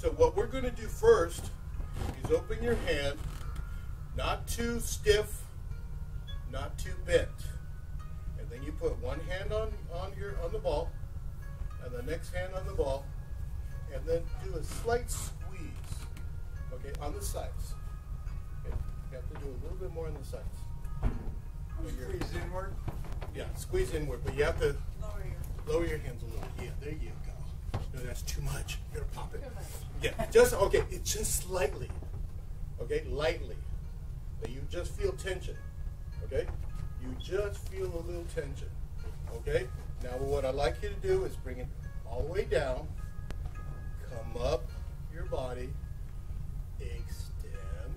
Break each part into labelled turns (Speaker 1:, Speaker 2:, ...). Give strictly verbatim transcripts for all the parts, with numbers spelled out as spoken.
Speaker 1: So what we're going to do first is open your hand, not too stiff, not too bent. And then you put one hand on, on, your, on the ball, and the next hand on the ball, and then do a slight squeeze, okay, on the sides. Okay. You have to do a little bit more on the sides.
Speaker 2: Squeeze inward?
Speaker 1: Yeah, squeeze inward, but you have to lower your, lower your hands a little. Yeah, there you go. No, that's too much. You're going to pop it. Yeah, just, okay, it's just slightly. Okay, lightly. But you just feel tension. Okay? You just feel a little tension. Okay? Now what I'd like you to do is bring it all the way down. Come up your body. Extend.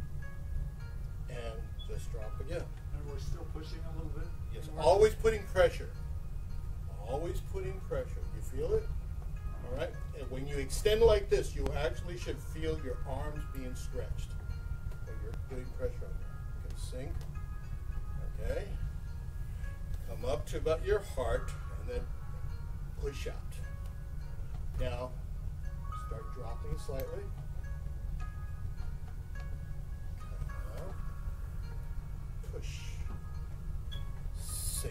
Speaker 1: And just drop again.
Speaker 2: And we're still pushing a little bit?
Speaker 1: Yes, always putting pressure. Always putting pressure. You feel it? All right? And when you extend like this, you actually should feel your arms being stretched. When you're putting pressure on there. You can sink. Okay? Come up to about your heart and then push out. Now, start dropping slightly. Come up. Push. Sink.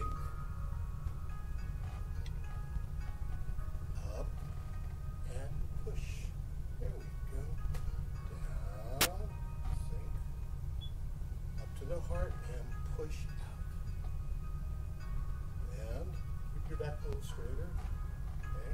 Speaker 1: Up and push. There we go. Down. Sink. Up to the heart and push out. And keep your back a little straighter. Okay.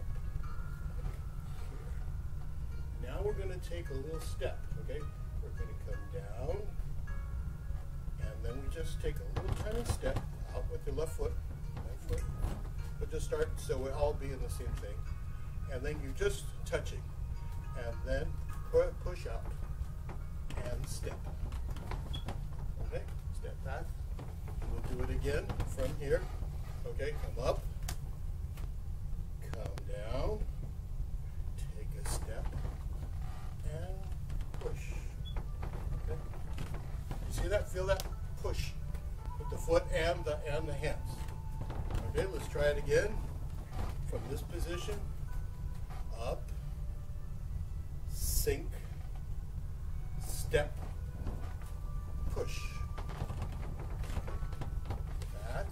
Speaker 1: Here. Now we're going to take a little step. Okay. We're going to come down. And then we just take a little tiny step out with your left foot, right foot. But just start so we'll all be in the same thing. And then you just touching. And then pu- push out and step. Okay, step back. We'll do it again from here. Okay, come up, come down, take a step, and push. Okay. You see that? Feel that? Push with the foot and the and the hands. Okay, let's try it again. From this position, up, sink, step, push. Back.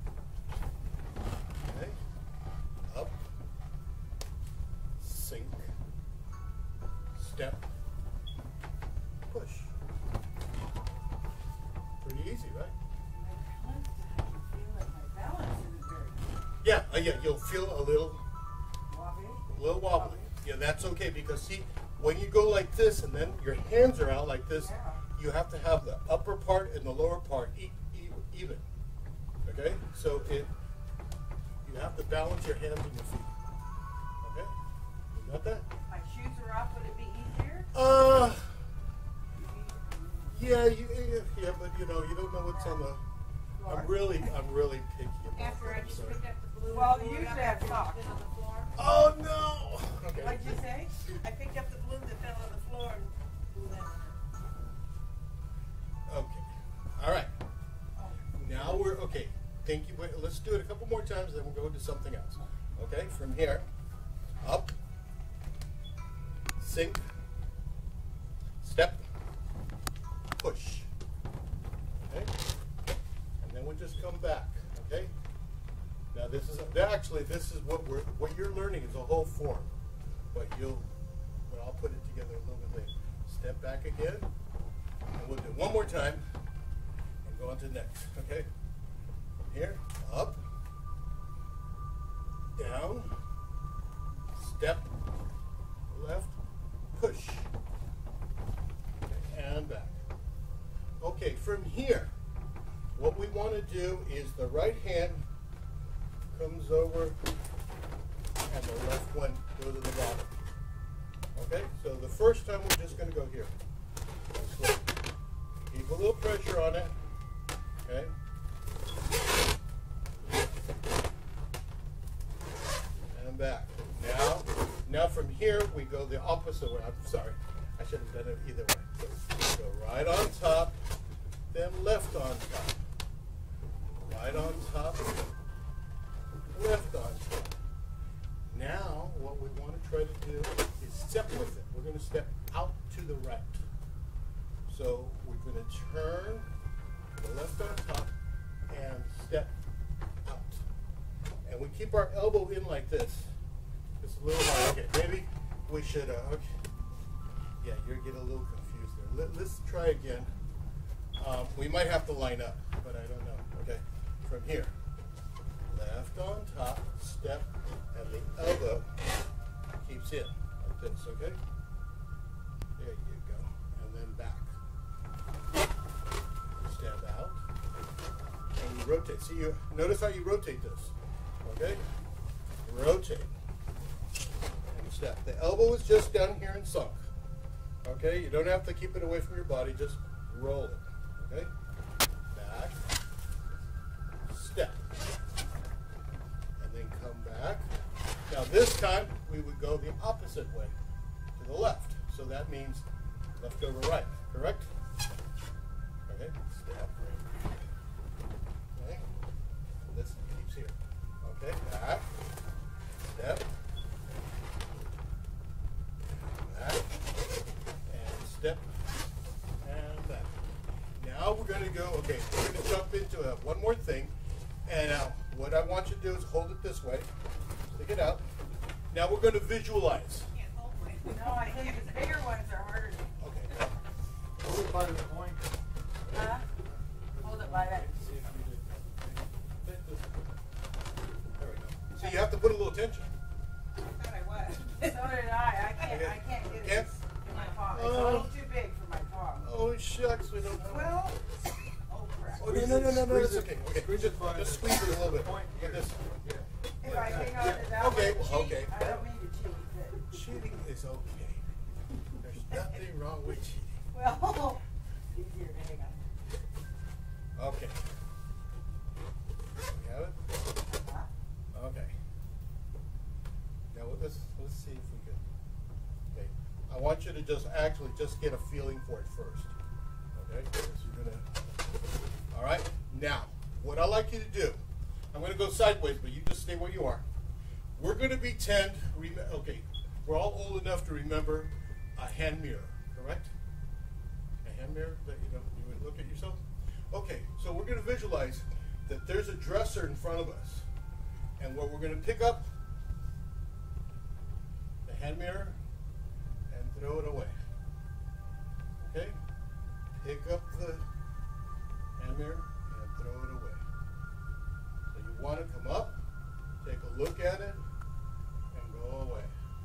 Speaker 1: Okay. Up, sink, step, push. Pretty easy, right? Yeah, uh, yeah, you'll feel a little, a little wobbly. Yeah, that's okay because see, when you go like this and then your hands are out like this, you have to have the upper part and the lower part e e even. Okay, so it you have to balance your hands and your feet. Okay, you got that?
Speaker 3: If my shoes are off, would it be easier?
Speaker 1: Uh, yeah, you, yeah, yeah, but you know, you don't know what's on the. I'm really, I'm really picky about
Speaker 3: After I
Speaker 1: that,
Speaker 3: just
Speaker 1: so.
Speaker 3: picked up the balloon. Well, and blew you it up should have after it's socks. been on the floor.
Speaker 1: Oh no! Okay.
Speaker 3: What'd you say? I picked up the balloon that fell on the floor and blew that on
Speaker 1: Okay. All right. Now we're okay. Thank you. Wait, let's do it a couple more times, then we'll go to something else. Okay. From here, up, sink, step, push. Okay. And then we'll just come back. Okay. Now this is actually this is what we're what you're learning is a whole form, but you'll but I'll put it together a little bit later. Step back again, and we'll do it one more time, and go on to the next. Okay, from here up, down, step, left, push, okay, and back. Okay, from here, what we want to do is the right hand comes over and the left one goes to the bottom. Okay, so the first time we're just going to go here. So keep a little pressure on it. Okay. And back. Now, now from here we go the opposite way. I'm sorry, I should have done it either way. So go right on top, then left on top. Right on top. Left on top. Now, what we want to try to do is step with it. We're going to step out to the right. So we're going to turn to the left on top and step out. And we keep our elbow in like this. It's a little hard. Okay, maybe we should, uh, okay. Yeah, you're getting a little confused there. Let, let's try again. Um, we might have to line up, but I don't know. Okay, from here. Left on top, step, and the elbow keeps in like this, okay? There you go. And then back. Step out. And you rotate. See, you notice how you rotate this, okay? Rotate. And step. The elbow is just down here and sunk. Okay? You don't have to keep it away from your body, just roll it. Okay? Back. Step. And then come back. Now this time we would go the opposite way, to the left. So that means left over right, correct? Okay? Step. Okay? This keeps here. Okay? Back. Step. Back. And step. And back. Now we're going to go, okay, we're going to jump into a, one more thing. And now what I want you to do is hold it this way. Stick it out. Now we're going to visualize.
Speaker 3: I can't hold my, no, I can't, the bigger ones are harder to,
Speaker 1: Okay.
Speaker 2: Hold it by the point.
Speaker 3: huh? Hold it by that.
Speaker 1: See if you did. There we go. So you have to put a little tension.
Speaker 3: I thought I was. So did I, I can't, I can't do
Speaker 1: Can't?
Speaker 3: this in my palm. It's a
Speaker 1: Oh.
Speaker 3: little too big for my palm.
Speaker 1: Oh shucks, we don't have.
Speaker 3: Well, oh crap.
Speaker 1: Oh, no, no, no, no, no, it's
Speaker 2: Squeeze
Speaker 1: okay.
Speaker 2: it-
Speaker 1: Okay,
Speaker 2: squeeze
Speaker 1: just,
Speaker 2: it by
Speaker 1: just
Speaker 2: the
Speaker 1: squeeze it a little bit.
Speaker 2: point
Speaker 1: Like
Speaker 2: here.
Speaker 1: this.
Speaker 2: Yeah.
Speaker 3: If I hang on to that
Speaker 1: Okay,
Speaker 3: one,
Speaker 1: well,
Speaker 3: cheat,
Speaker 1: okay.
Speaker 3: I don't mean to cheat, but.
Speaker 1: Cheating is okay. There's nothing wrong with cheating.
Speaker 3: Well, easier to hang on.
Speaker 1: Okay. You have it?
Speaker 3: Huh?
Speaker 1: Okay. Now let's let's see if we can. Okay. I want you to just actually just get a feeling for it first. Okay. So you're gonna. All right. Now, what I like you to do, I'm gonna go sideways, but you just stay where you are. We're gonna pretend. Rem okay. We're all old enough to remember a hand mirror, correct? A hand mirror that you know you would look at yourself. Okay. So we're gonna visualize that there's a dresser in front of us, and what we're gonna pick up the hand mirror and throw it away. Okay? Pick up the hand mirror and throw it away. So you want to come up, take a look at it, and go away.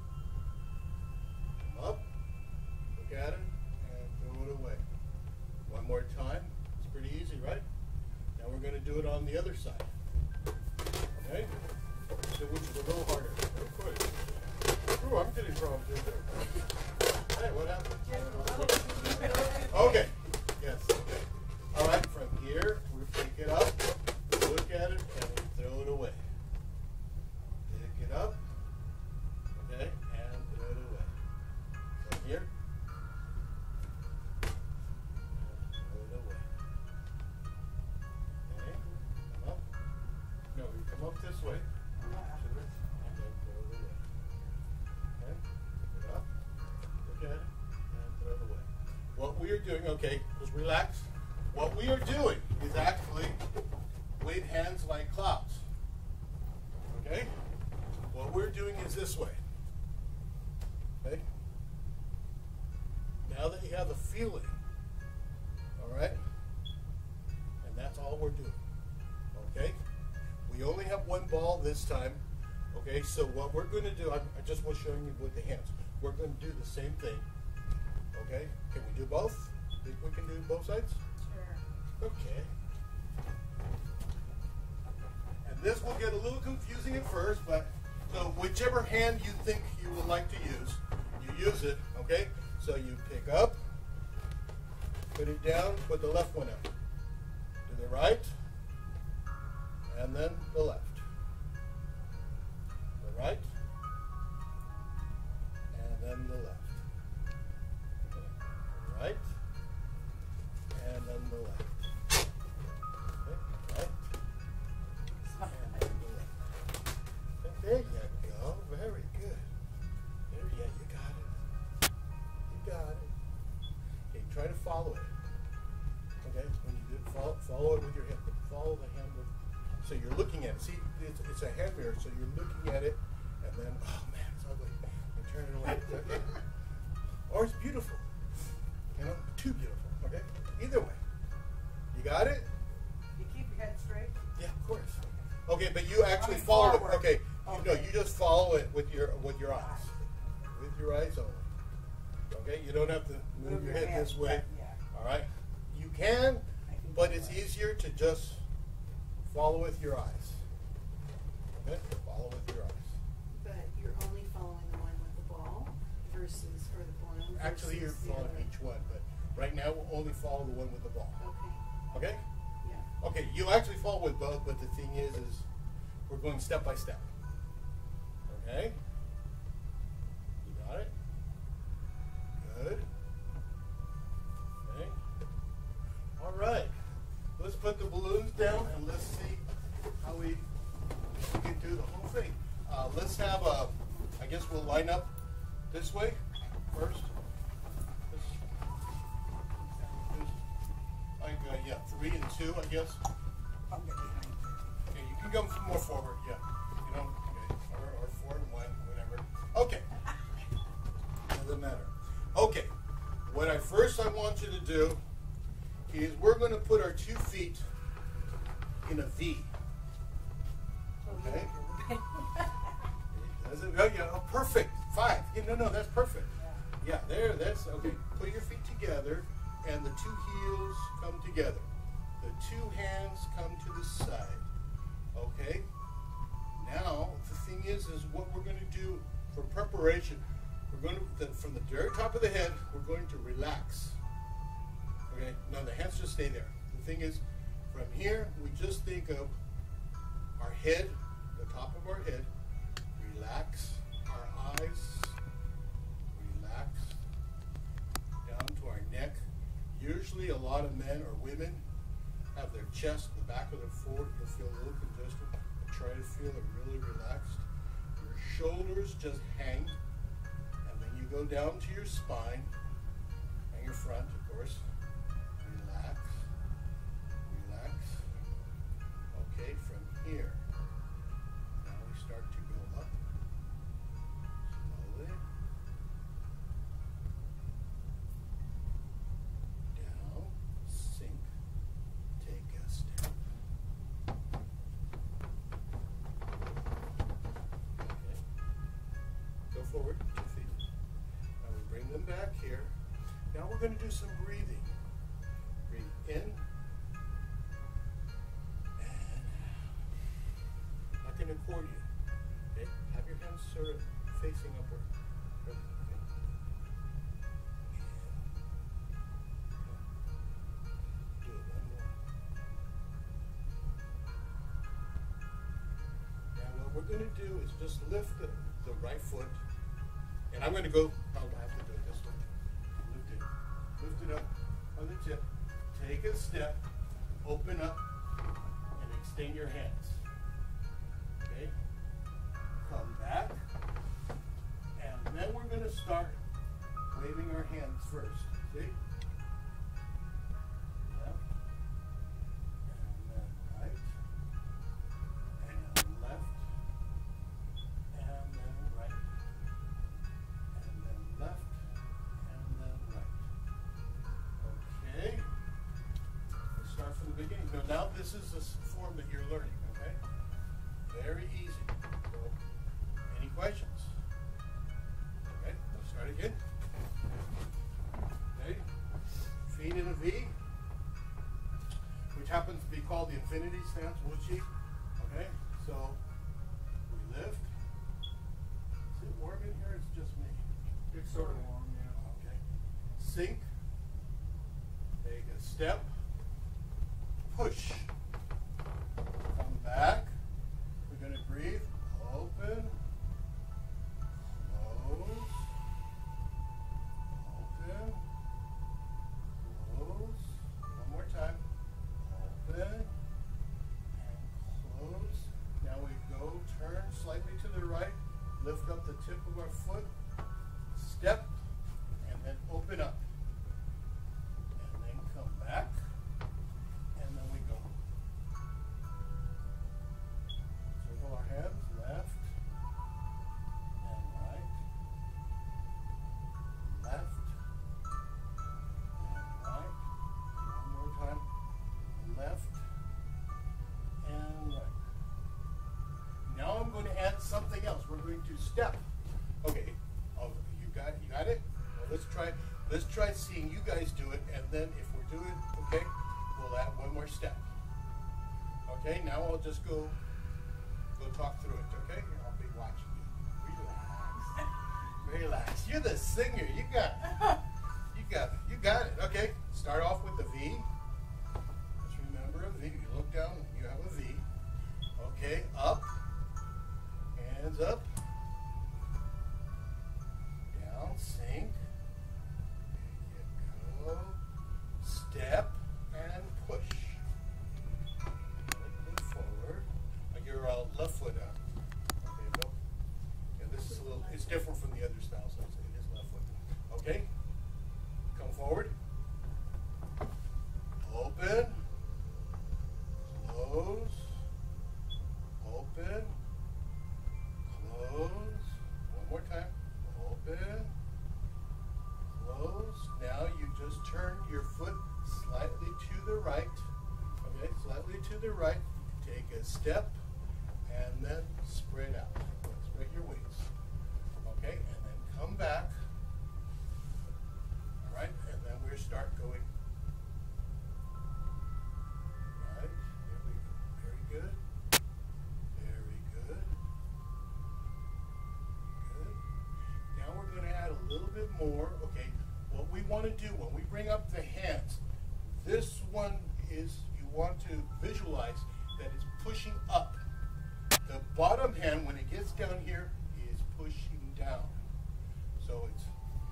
Speaker 1: Come up, look at it, and throw it away. One more time. It's pretty easy, right? Now we're going to do it on the other side. Okay? So which is a little harder. Of course. Ooh, I'm getting problems here too. Hey, what happened? Okay. Yes. Okay. All right. From here, we pick it up, look at it, and we throw it away. Pick it up. Okay, and throw it away. From here. And throw it away. Okay. Come up. No, you come up this way. To it, and then throw it away. Okay, pick it up, look at it, and throw it away. What we are doing, okay, just relax. What we are doing is actually wave hands like clouds. Okay? What we're doing is this way. Okay? Now that you have the feeling, all right? And that's all we're doing. Okay? We only have one ball this time. Okay, so what we're going to do, I, I just was showing you with the hands. We're going to do the same thing. Okay, can we do both? Think we can do both sides?
Speaker 3: Sure.
Speaker 1: Okay. And this will get a little confusing at first, but so whichever hand you think you would like to use, you use it. Okay, so you pick up, put it down, put the left one up. To the right, and then the left. The right, and then the left. Okay. The right, and then the left. Okay. Right, and then the left. Okay, there you go. Very good. There, yeah, you got it. here. So you're looking at it, and then, oh man, it's ugly. And turn it away. It's okay. Or it's beautiful. You know, too beautiful. Okay? Either way. You got it?
Speaker 3: You keep your head straight.
Speaker 1: Yeah, of course. Okay, but you actually
Speaker 3: I mean,
Speaker 1: follow
Speaker 3: forward.
Speaker 1: it. Okay. You, no,
Speaker 3: Okay.
Speaker 1: you just follow it with your with your eyes. With your eyes only. Okay? You don't have to move,
Speaker 3: Move
Speaker 1: your
Speaker 3: your
Speaker 1: head
Speaker 3: head,
Speaker 1: this way.
Speaker 3: yeah.
Speaker 1: All right? You can,
Speaker 3: I can
Speaker 1: but
Speaker 3: do
Speaker 1: it's
Speaker 3: that.
Speaker 1: easier to just follow with your eyes. Okay? Follow with your eyes.
Speaker 4: But you're only following the one with the ball versus, or the balloon
Speaker 1: Actually, you're
Speaker 4: versus the
Speaker 1: following
Speaker 4: other.
Speaker 1: each one, but right now we'll only follow the one with the ball.
Speaker 4: Okay,
Speaker 1: Okay?
Speaker 4: yeah.
Speaker 1: Okay, you actually follow with both, but the thing is, is we're going step by step. Okay? You got it? Good. Okay. All right. Let's put the balloons down and let's see how we can do the whole thing. Uh, let's have a, I guess we'll line up this way first. This, this, like, uh, yeah, three and two, I guess.
Speaker 3: I'll get behind you.
Speaker 1: Okay, you can come more forward, yeah. You know, okay, or, or four and one, whatever. Okay. Doesn't matter. Okay. What I first I want you to do is we're going to put our two feet in a V. Okay. Does it? Oh, yeah. Oh, perfect. Five. Yeah, no, no, that's perfect. Yeah, there. That's okay. Put your feet together, and the two heels come together. The two hands come to the side. Okay. Now the thing is, is what we're going to do for preparation. We're going to the, from the very top of the head. We're going to relax. Okay. Now the hands just stay there. The thing is, from here we just think of our head, the top of our head. Relax our eyes. Relax down to our neck. Usually, a lot of men or women have their chest, the back of their forehead. You'll feel a little congested. But try to feel it really relaxed. Your shoulders just hang, and then you go down to your spine and your front, of course. Relax. Relax. Okay, from here. Now we start to go up. Slowly. Down. Sink. Take a step. Okay. Go forward, two feet. Now we bring them back here. Now we're going to do some breathing. Breathe in. And like an accordion. Okay? Have your hands sort of facing upward. Okay. Do it one more. Now what we're going to do is just lift the, the right foot. And I'm going to go, I'll have to do it this way. Lift it. Lift it up on the tip. Take a step. Open up. And extend your hands. Okay? Come back. And then we're going to start waving our hands first. See? Left. And then right. And left. And then right. And then left. And then right. Okay? Let's start from the beginning. So now this is the s- form that you're learning, okay? Very easy. So, any questions? Okay, let's start again. Okay, feet in a V, which happens to be called the infinity stance, Wuchi. Okay, so we lift. Is it warm in here? It's just me.
Speaker 2: It's sort of long, yeah.
Speaker 1: Okay. Sink. Take a step. Push. Come back. We're going to breathe. Open. Close. Open. Close. One more time. Open. And close. Now we go, turn slightly to the right. Lift up the tip of our foot. Step. And then open up. And then come back. And then we go. Circle our hands, something else. We're going to step. Okay, oh, you got you got it? Well, let's try let's try seeing you guys do it, and then if we're doing okay, we'll add one more step. Okay, now I'll just go go talk through it, okay? I'll be watching you. Relax. Relax. You're the singer. You got you got you got it. Okay. Start off with the V. Just remember a V. You look down, you have a V. Okay, up. Hands up. Down, sink. There you go. Step and push. Move forward. Your uh, left foot up. Okay, no. Yeah, this is a little, it's different from the other style, so it's, it is left foot. Okay? Come forward. Open. Close. Open. Close. One more time. Open. Close. Now you just turn your foot slightly to the right. Okay, slightly to the right. Take a step and then spread out. Spread your wings. Okay, and then come back. All right, and then we start going. Right, there we go. Very good. Very good. Good. Now we're going to add a little bit more. Okay, what we want to do when we bring up the hands, this one is, you want to visualize that it's pushing up. The bottom hand, when it gets down here, is pushing down. So it's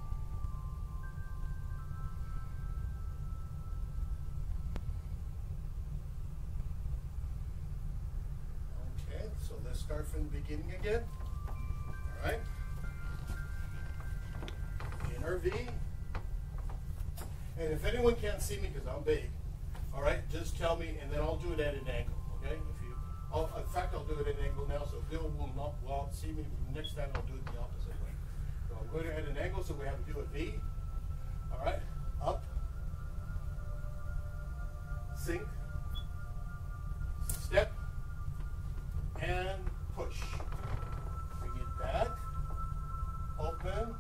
Speaker 1: okay. So let's start from the beginning again. All right. Inner V. And if anyone can't see me because I'm big, all right, just tell me, and then I'll do it at an angle. Okay. If you, I'll, in fact, I'll do it at an angle now, so Bill will not well see me. Next time I'll do it the opposite way. So I'm going to at an angle, so we have to do a V. All right, up, sink, step, and push. Bring it back, open,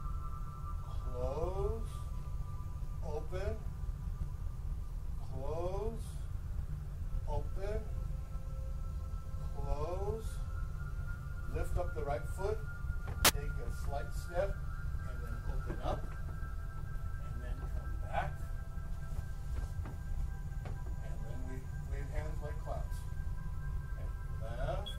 Speaker 1: close, open, close, open, close, lift up the right foot, take a slight step, and then open up, and then come back, and then we wave hands like clouds. Okay. Left,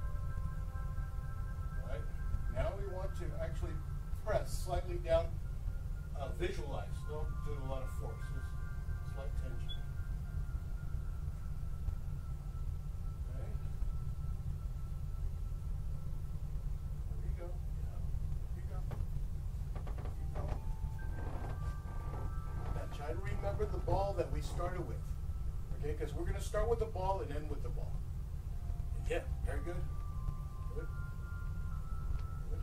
Speaker 1: right. Now we want to actually press slightly down, uh, visualize, don't do a lot of force, just slight tension. Remember the ball that we started with, okay? Because we're going to start with the ball and end with the ball. Yeah, very good. Good. Good.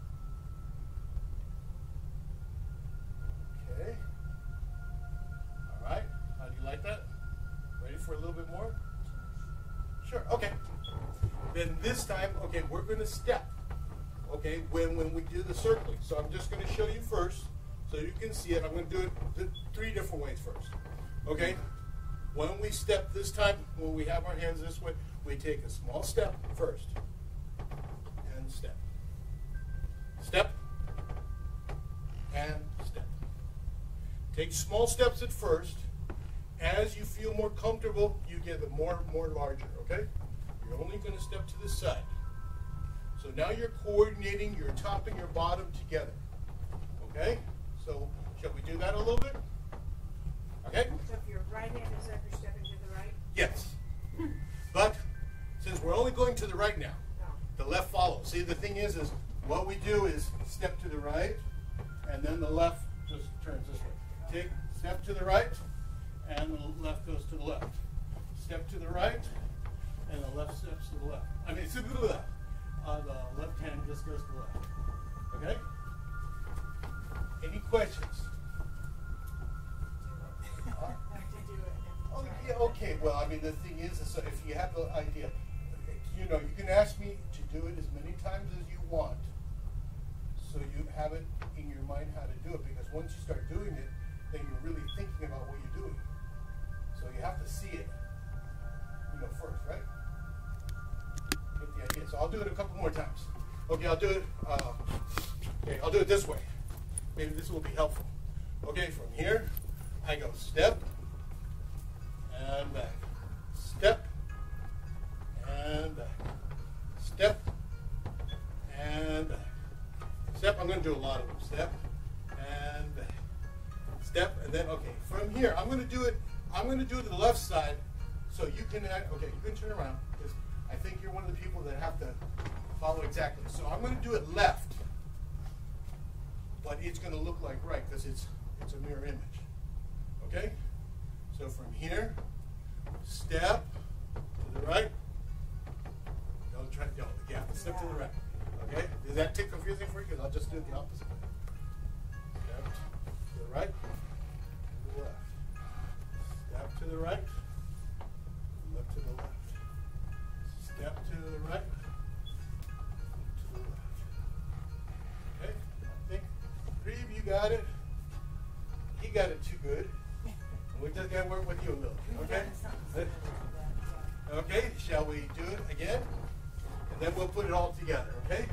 Speaker 1: Okay. All right. How do you like that? Ready for a little bit more? Sure. Okay. Then this time, okay, we're going to step. Okay, when when we do the circling. So I'm just going to show you first. So you can see it. I'm going to do it th three different ways first. Okay? When we step this time, when we have our hands this way, we take a small step first. And step. Step. And step. Take small steps at first. As you feel more comfortable, you get it more and more larger. Okay? You're only going to step to the side. So now you're coordinating your top and your bottom together. Okay? So, shall we do that a little bit? Okay?
Speaker 3: So if your right hand is up, you're stepping to the right?
Speaker 1: Yes. But, since we're only going to the right now, the left follows. See, the thing is, is what we do is step to the right, and then the left just turns this way. Take, step to the right, and the left goes to the left. Step to the right, and the left steps to the left. I mean, to the left. Uh, the left hand just goes to the left. Okay? Any questions? Uh, oh, yeah, okay. Well, I mean, the thing is, is if you have the idea, you know, you can ask me to do it as many have it in your mind how to do it, because once you start doing it, then you're really thinking about what you're doing. So you have to see it, you know, first, right? Get the idea. So I'll do it a couple more times. Okay, I'll do it. Uh, okay, I'll do it this way. Maybe this will be helpful. Okay, from here, I go step and back, step and back, step and back, step. I'm going to do a lot of them. Step and back, step, and then okay. From here, I'm going to do it. I'm going to do it to the left side, so you can. Okay, you can turn around, because I think you're one of the people that have to follow exactly. So I'm going to do it left, but it's going to look like right because it's it's a mirror image. Okay? So from here, step to the right. Don't try to go. Yeah, step to the right. Okay? Is that too confusing for you? Because I'll just do it the opposite way. Step to the right, to the left. Step to the right, look to the left. Step to the right, look to the left. Okay? I think three of you got it. He got it too good. We just got to work with you a little. Okay? Okay, shall we do it again? And then we'll put it all together, okay?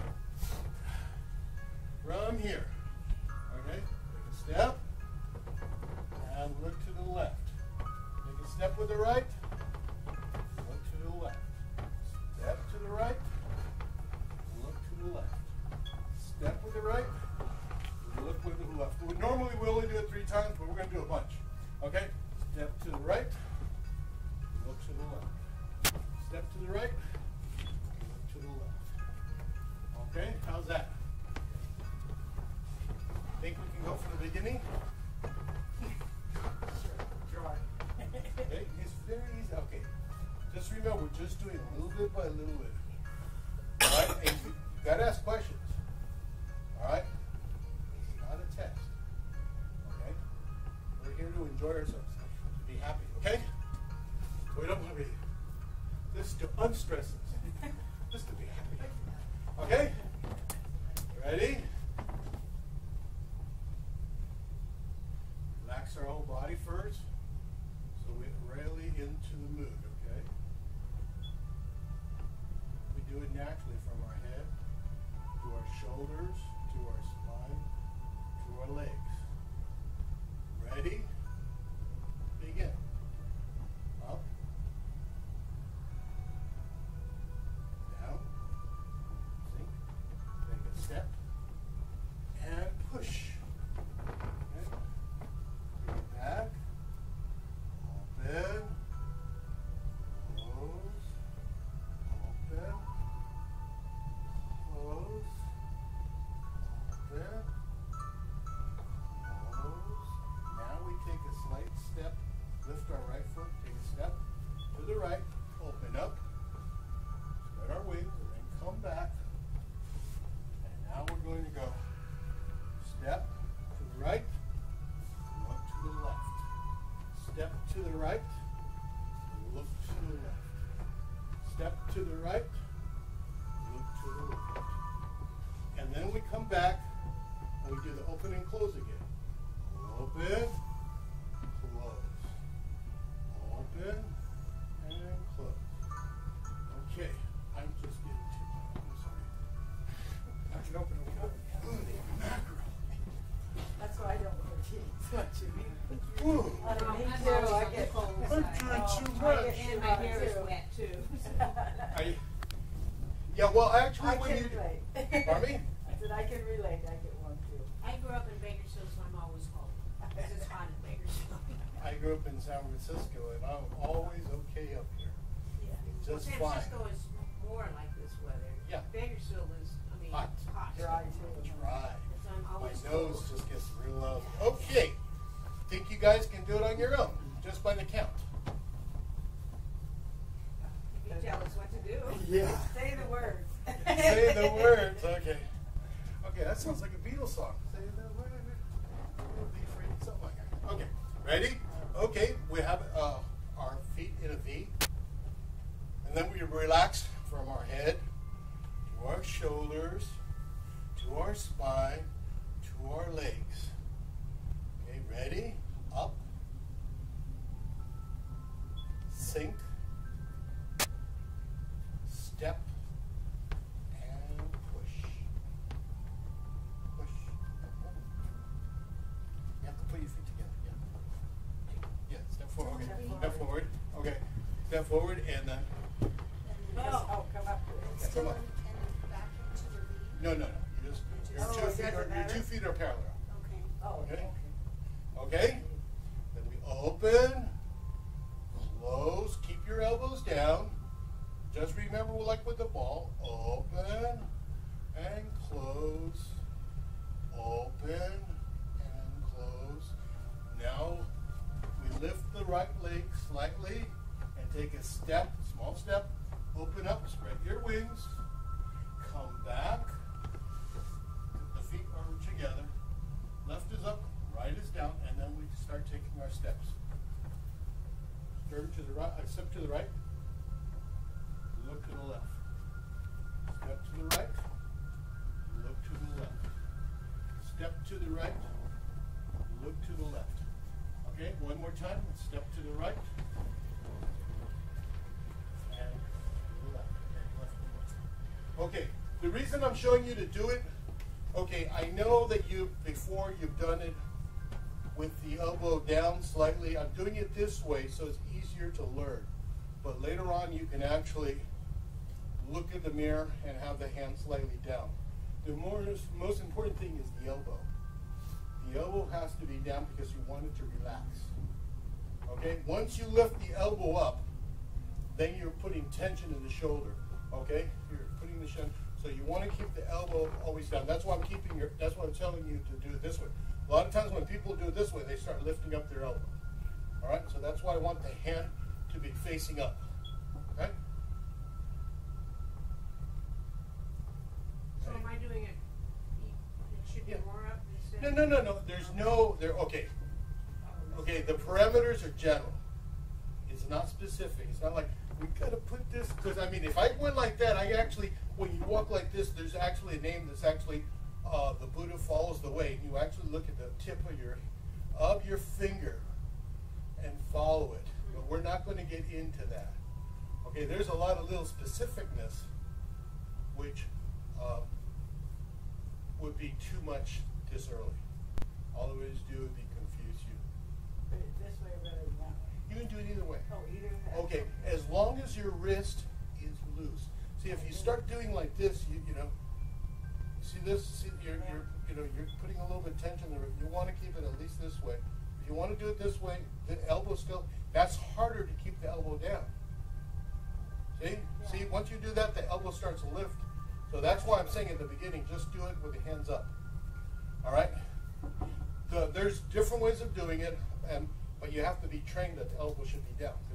Speaker 1: From here. Okay? Take a step and look to the left. Take a step with the right, look to the left. Step to the right, look to the left. Step with the right, look with the left. We, normally we only do it three times, but we're going to do a bunch. Okay? Step to the right, look to the left. Step to the right, look to the left. Okay? How's that? Think we can go from the beginning?
Speaker 2: Try.
Speaker 1: Okay, it's very easy. Okay, just remember, we're just doing a little bit by little bit. All right, and you gotta ask questions. All right, it's not a test. Okay, we're here to enjoy ourselves, to be happy. Okay, we don't want to be just to unstress us, just to be happy. Okay, ready? Relax our whole body first. So we're really into the mood, okay? We do it naturally from our head to our shoulders, to our spine, to our legs. Ready? Begin. Up. Down. Sink. Take a step. And push. Okay? Bring it back. Open, close, open, close, open, close. Now we take a slight step, lift our right foot, take a step to the right, open up, spread our wings, and then come back. And now we're going to go step to the right, look to the left. Step to the right, look to the left. Step to the right, look to the left. And then we come back and we do the open and close again. Open, close. Open and close. Okay, I'm just getting too loud. I'm sorry.
Speaker 2: I can open it without.
Speaker 1: Holy mackerel.
Speaker 3: That's why I don't wear jeans much.
Speaker 1: Ooh.
Speaker 3: I don't
Speaker 4: I'm
Speaker 3: need
Speaker 4: always
Speaker 3: to.
Speaker 4: on
Speaker 3: I
Speaker 4: the
Speaker 3: get
Speaker 4: cold
Speaker 1: I'm
Speaker 4: side.
Speaker 1: doing too
Speaker 3: I
Speaker 1: much.
Speaker 3: get
Speaker 4: And my hair is wet too.
Speaker 1: I, yeah, well, actually,
Speaker 3: I
Speaker 1: when
Speaker 3: can
Speaker 1: you...
Speaker 3: relate.
Speaker 1: Pardon me?
Speaker 3: I said I can relate. I get one too.
Speaker 4: I grew up in Bakersfield, so I'm always cold. Because it's hot in Bakersfield.
Speaker 1: I grew up in San Francisco, and I'm always okay up here.
Speaker 3: Yeah.
Speaker 1: Just
Speaker 4: San
Speaker 1: fine.
Speaker 4: Francisco is more like this weather.
Speaker 1: Yeah.
Speaker 4: Bakersfield is, I mean,
Speaker 1: Hot.
Speaker 4: hot.
Speaker 3: Dry too.
Speaker 1: Dry.
Speaker 4: So I'm
Speaker 1: My
Speaker 4: always
Speaker 1: nose
Speaker 4: cold.
Speaker 1: just gets real loud. Okay. Think you guys can do it on your own, just by the count.
Speaker 4: You tell us what to do.
Speaker 1: Yeah.
Speaker 3: Say the words.
Speaker 1: Say the words. Okay. Okay, that sounds like a Beatles song. Say the words. Be free. Something like that. Okay. Ready? Okay. We have uh, our feet in a V. And then we relax from our head to our shoulders, to our spine, to our legs. Okay, ready? Up. Sink. Step. And push. Push. You have to put your feet together. Yeah. Yeah, step forward. Okay.
Speaker 4: Step
Speaker 1: Step forward. Okay. Step forward and then.
Speaker 4: And then
Speaker 3: Oh,
Speaker 4: just-
Speaker 3: oh, come up to
Speaker 4: and
Speaker 3: it.
Speaker 4: still
Speaker 1: come on.
Speaker 4: in- and then back into the V.
Speaker 1: No, no, no. You just your
Speaker 3: Oh,
Speaker 1: two
Speaker 3: it
Speaker 1: feet
Speaker 3: doesn't
Speaker 1: are your
Speaker 3: matter?
Speaker 1: two feet are parallel.
Speaker 4: Okay.
Speaker 3: Oh,
Speaker 1: Okay.
Speaker 3: okay.
Speaker 1: Okay? Then we open, close, keep your elbows down. Just remember, like with the ball, open and close, open and close. Now we lift the right leg slightly and take a step, small step, open up, spread your wings, come back. The feet are together. Left is up, right is down, and then we start taking our steps. Turn to the right, uh, step to the right, look to the left. Step to the right, look to the left. Step to the right, look to the left. Okay, one more time, step to the right, and to the left. Okay, left and left. Okay, the reason I'm showing you to do it, okay, I know that you, before you've done it with the elbow down slightly. I'm doing it this way so it's easier to learn. But later on you can actually look in the mirror and have the hand slightly down. The more, most important thing is the elbow. The elbow has to be down because you want it to relax. Okay, once you lift the elbow up, then you're putting tension in the shoulder. Okay, you're putting the shin. So you want to keep the elbow always down. That's why I'm keeping your. That's why I'm telling you to do it this way. A lot of times when people do it this way, they start lifting up their elbow. All right, so that's why I want the hand to be facing up. Okay.
Speaker 3: So am I doing it, it should be
Speaker 1: Yeah.
Speaker 3: more up instead?
Speaker 1: No, no, no, no. There's no. There. Okay. Okay. The parameters are general. It's not specific. It's not like we gotta put this because I mean, if I went like that, I actually when you walk like this, there's actually a name that's actually. Uh, the Buddha follows the way. You actually look at the tip of your of your finger and follow it. But we're not going to get into that. Okay, there's a lot of little specificness which uh, would be too much this early. All it would do would be confuse you.
Speaker 3: Put it this way rather than that way.
Speaker 1: You can do it either way.
Speaker 3: Oh, either way.
Speaker 1: Okay, as long as your wrist is loose. See, if you start doing like this, you you know. See this? See, you're, you're, you know, you're putting a little bit of tension there. You want to keep it at least this way. If you want to do it this way, the elbow still. That's harder to keep the elbow down. See?
Speaker 3: Yeah.
Speaker 1: See, once you do that, the elbow starts to lift. So that's why I'm saying at the beginning, just do it with the hands up. All right? The, there's different ways of doing it, and but you have to be trained that the elbow should be down.